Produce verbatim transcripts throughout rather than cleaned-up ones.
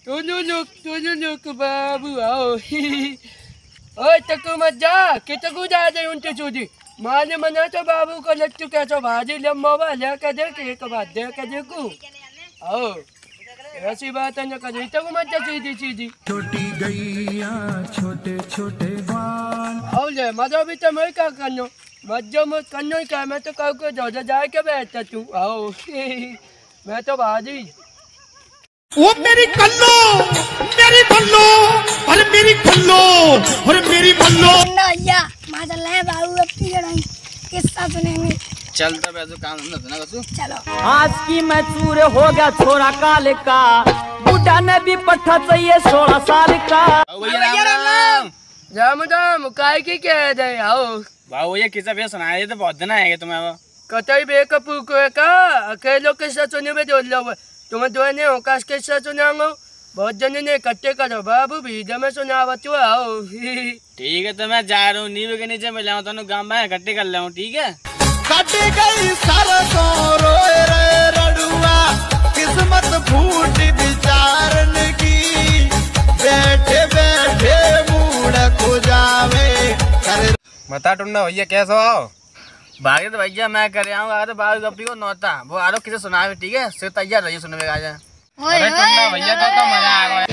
तुनु look तुनु look बाबू आओ ओए तकु मत जा के तकु जा दे उनके चूड़ी माने मना तो बाबू को लट्टू कैसो भाजी लम्बा वाला का दे के एक बात दे के देखू आओ ऐसी बात न करे तकु मत जा सीधी सीधी छोटी गैया छोटे छोटे बाल आओ ले मजा भी तो मैं क्या करनो मजा मत करनो क्या मैं तो कहूँ को जो जा के बैठता तू आओ मैं तो भाजी वो मेरी कल्लो मेरी बल्लो और मेरी कल्लो और मेरी बल्लो भैया माशाल्लाह है बाबू अब की लड़ाई किस्सा सुनेंगे चल तब ऐसे काम ना सुना कसू चलो आज की मैं चूर हो गया छोरा काले का बुढ़ा ने भी पट्टा चाहिए सोलह साल का भैया राम राम राम राम काय की कह दे आओ बाबू ये किस्सा भी सुनाया तो बहुत दिन आएगा तुम्हें वो कतई बेकपू को का अकेलो किस्सा सुने में जोड़ लो तुम्हें दो ने औकाश किस्सा सुनाऊंगा बहुत जने ने इकट्ठे करो बाबू भी जब मैं सुनावा तू आओ ठीक है तो मैं जा रहा हूँ नींव के नीचे मिला हूँ तो गाँव में इकट्ठे कर ले ठीक है कटी गई सरसों रोए रे रड़ुआ किस्मत फूट विचारन की बैठे बैठे मूड खो जावे बता टुन्ना भैया कैसे हो भागे तो भैया मैं कर आऊँ आगे तो बाबू गप्पी को नौता वो आरो किसे सुनावे ठीक है सिर्फ तैयार रहिए सुनने में आ जाए अरे टुन्ना भैया तो तो मजा आ गया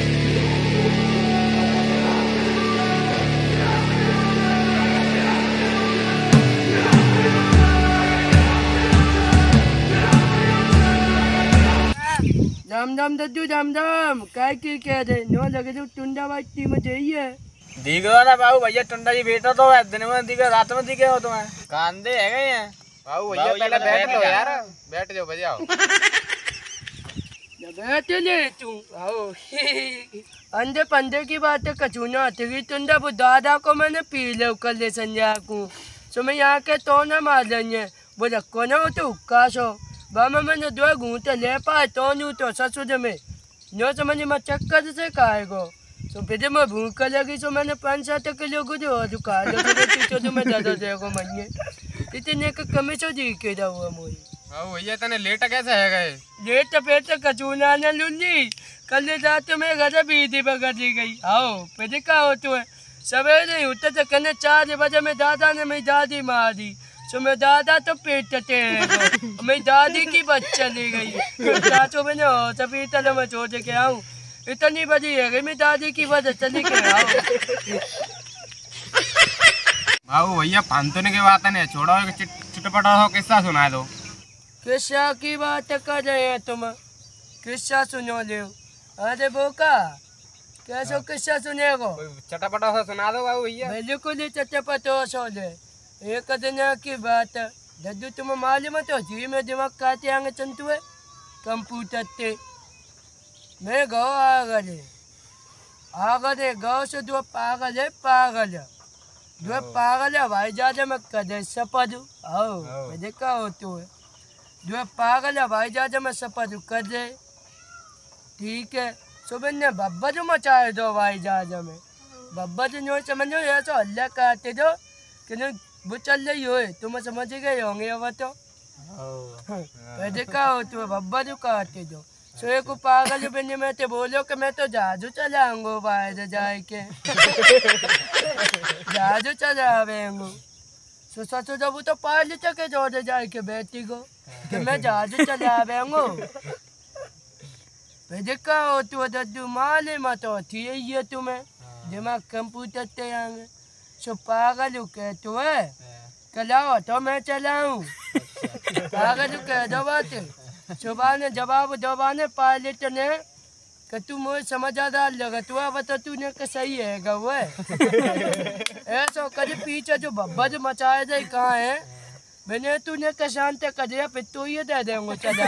राम राम दद्दू राम राम काय की कह दे नो लगे तो टुंडा वाटी में जाइए दिखो ना बाबू भैया टुंडा जी बेटा तो है दिन में दिखे रात में दिखे हो तुम्हें कांदे है गए हैं बाबू भैया पहले बैठ लो यार बैठ जाओ बजाओ बैठ ले तू आओ अंधे पंधे की बात कचू ना तेरी टुंडा वो दादा को मैंने पी ले कर ले संजय को सो मैं यहाँ के तो ना मार लेंगे वो रखो ना हो तो उक्काश हो बामा मैंने दो घूंटे ले पाए तो नू तो ससुर में नो समझ मैं चक्कर से खाएगो तो फिर मैं भूख लगी तो मैंने पाँच सात किलो गुजो और खा लो तो तो मैं दादा देखो मैं इतने का कमी तो दी के हुआ मोई बाबू भैया तने लेट कैसे है गए लेट पेट कचूना न लुंजी कल रात में घर बीती बगड़ी गई आओ फिर क्या हो तो सवेरे उठते तो कहने चार बजे में दादा ने मेरी दादी मारी तो मैं दादा तो पेटते मैं दादी की बच्चा ले गई चाचो मैंने हो सभी तरह मैं छोड़ के आऊँ इतनी बड़ी है गई मैं दादी की वजह चली के आओ बाबू भैया पांतोने की बात नहीं छोड़ो चुटपटा हो किस्सा सुना दो किस्सा की बात कर रहे हैं तुम किस्सा सुनो ले अरे बोका कैसो किस्सा सुनेगो चटपटा सा सुना दो बाबू भैया बिल्कुल चटपटो सो ले एक दिन की बात दद्दू तुम मालूम तो जी में दिमाग काटे आगे चंतु है कंप्यूटर ते मैं गाँव आ गए आ गए गाँव से दो पागल है पागल दो पागल है भाई जाजा मैं कदे सपदू आओ देखा हो तो है दो पागल है भाई जाजा मैं सपदू कदे ठीक है सुबह ने बब्बा जो मचाए दो भाई जाजा में बब्बा जो नो समझो ये तो अल्लाह काटे दो कि वो चल रही हो तुम समझ गए होंगे अब तो देखा हो तो बब्बा जो काटे दो सो एक पागल बने में तो बोलो कि मैं तो जादू चलाऊंगा बाहर जाए के जादू चलावेंगो सो सच जब तो पाल तक जोड़ जाए के बेटी को कि मैं जादू चलावेंगो देखा हो तो दद्दू माले मत होती है ये तुम्हें दिमाग कंप्यूटर ते आगे सो पागल कह तो है चलाओ तो मैं चलाऊं पागल कह दो बात सुबह ने जवाब दबाने पायलट ने कि तू मुझे समझदार लगा तू बता तूने का सही है गा वो ऐसा कभी पीछे जो बब्बा जो मचाए जाए कहाँ है मैंने तूने का शांत कर दिया फिर तू ये दे देंगे चला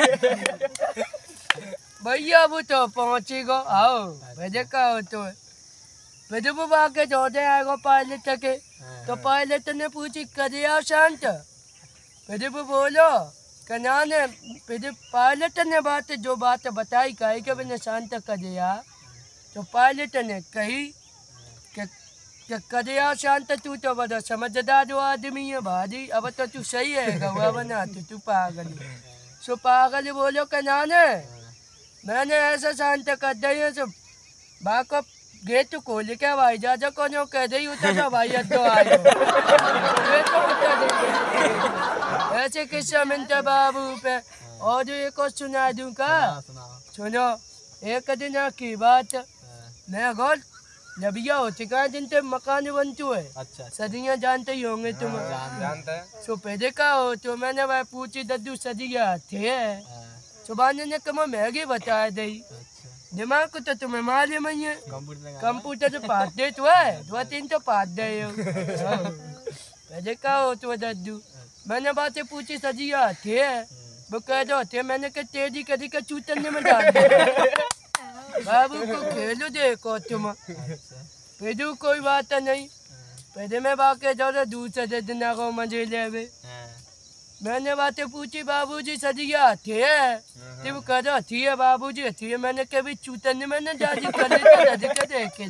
भैया वो तो पहुँचेगा आओ भैया का हो तो फिर वो आके जोड़े आएगा पायलट के तो पायलट ने पूछी करिया शांत फिर वो बोलो कन्या ने फिर पायलट ने बात जो बात बताई कही कि मैंने शांत कर दिया तो पायलट ने कही कि कर दिया शांत तू तो बड़ा समझदार आदमी है भाजी अब तो तू सही है गवा बना तू तू पागल सो पागल बोलो कन्या ने मैंने ऐसा शांत कर दिया सब बाको गेट खोल के भाई जाजा को जो कह दे उतर जा भाई तो आयो गेट तो उतर दे ऐसे किस्सा मिलता बाबू पे। और जो एक और सुना दूं का सुनो। एक दिन की बात मैं गोल नबिया होती का दिन ते मकान बनतू है। अच्छा सदियाँ जानते ही होंगे तुम। जानते हैं। सो पहले का हो तो मैंने वह पूछी दद्दू सदिया थे सुबह ने कम महंगी बता दी। दिमाग को तो तुम्हें मालूम ही है कंप्यूटर तो पास दे तो है दो तीन तो पास दे पहले का हो तो दद्दू मैंने बातें पूछी सदिया थे वो कह दो थे मैंने कहा तेजी कभी का चूतन में डाल बाबू को खेलो देखो तुम फिर कोई बात नहीं। पहले मैं बाके जाओ दूसरे दिन को मजे ले मैंने बातें पूछी बाबूजी सदिया थे तुम कह दो थी है बाबूजी थी है मैंने कभी चूतन मैंने जाजी कर लेता देखे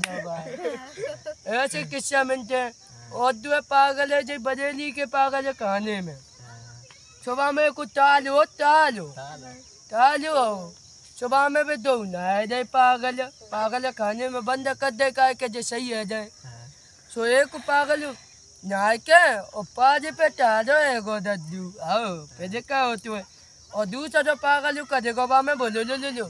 जाओ ऐसे किस्सा मिलते हैं। और दो पागल है जो बरेली के पागल है खाने में सुबह में कुछ तालो तालो तालो सुबह में भी दो नहाए जाए पागल पागल खाने में बंद कर दे का के जो सही है जाए। सो एक पागल नहा के और पाज पे टालो है गो दद्दू आओ पे क्या होती है। और दूसरा जो पागल कर देखो बा मैं बोलो लो लो लो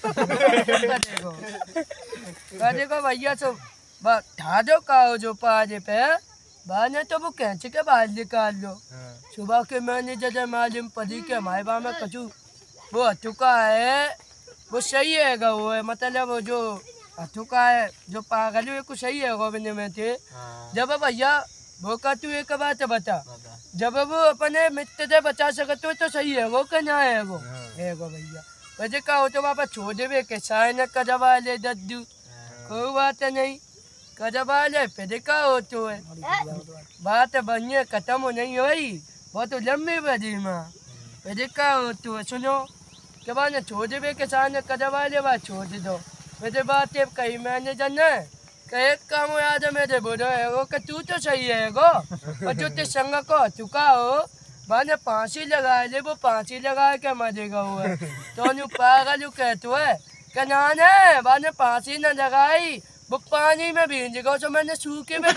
करेगो करेगो भैया सो ठा दो का जो पाज पे बाने तो वो कैंची के बाहर निकाल लो। सुबह के मैंने जैसे मालूम पड़ी के हमारे बा में कचू वो अथुका है वो सही है वो है मतलब वो जो अथुका है जो पागल है कुछ सही है गोविंद में थे। जब भैया वो का तू एक बात बता जब वो अपने मित्र से बचा सकते हो तो सही है वो कहना है वो है वो भैया वैसे का हो तो वापस छोड़ दे के साइन कजवा ले दद्दू कोई बात नहीं कजवा ले फिर का हो तो है बात बनिए खत्म नहीं हुई बहुत लंबी बड़ी माँ फिर का हो तो है। सुनो के बाद छोड़ दे के साइन कजवा ले बात छोड़ दो मेरे बात कही मैंने जाना एक काम याद है मेरे बोलो है वो कि तू तो सही है गो और जो ते संग को चुका हो मैंने फांसी लगा ले वो फांसी लगा के मरेगा हुआ तो न्यू पागल कहते है कि ना ना मैंने फांसी न लगाई वो पानी में भींज गो तो मैंने सूखे में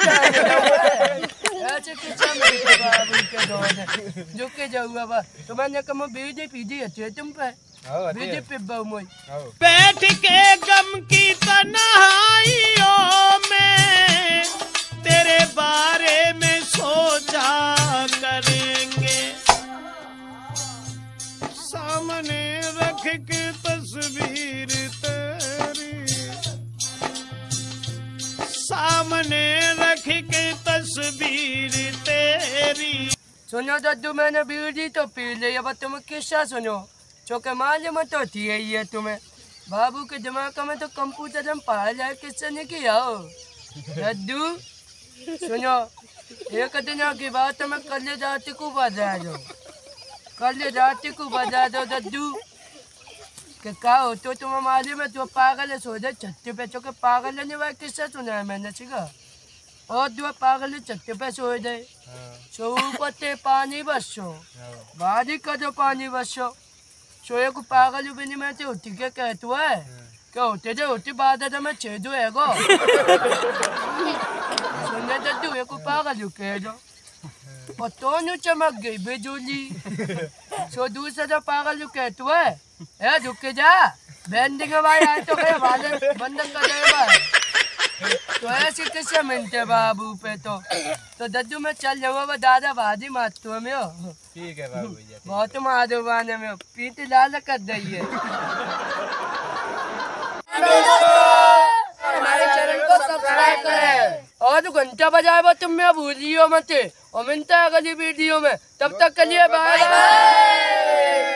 ऐसे किस्सा मेरे बाबू के दौर जो के जाऊंगा बा तो मैंने कहा बीड़ी पीजी अच्छी तुम पे बीड़ी पिब्बा मोई बैठ के गम की तन्हाइयों में तेरे बारे में सोचा करेंगे सामने रख के तस्वीर तेरी सामने रख के तस्वीर तेरी। सुनो दद्दू मैंने बीड़ी तो पी ली अब तुम किस्सा सुनो चौके मालूम तो थी है तुम्हें बाबू के दिमाग में तो कंप्यूटर हम पढ़ा जाए किससे नहीं किया हो दद्दू। सुनो एक दिन की बात मैं कल रात को बजा दो कल रात को बजा दो दद्दू कि क्या हो तो तुम्हें मालूम है तो पागल है सो जाए छत्ते पे चौके पागल नहीं भाई किस्सा सुना है मैंने सीखा और दो पागल छत्ते पे सो जाए सो ऊपर पानी बसो बारी का जो पानी बसो सोए को पागल भी मैं तो होती क्या कहते है क्या होते थे होती बात है मैं छेदो है गो सुनने दद्दू एक को पागल कह दो और तो न्यू चमक गई बिजली सो दूसरा जो पागल कहते है ए झुक जा बैंडिंग भाई आए तो कहे वाले बंद कर दे भाई तो ऐसे किससे मिलते बाबू पे तो तो दद्दू में चल जाऊंगा दादा भाजी मारतो में हो ठीक है बाबू भैया बहुत माधो बाने में पीत लाल कर दइए हमारे चैनल को सब्सक्राइब करें और घंटा बजाए तुम में भूलियो मत और मिलता है अगली वीडियो में तब तक के लिए बाय बाय।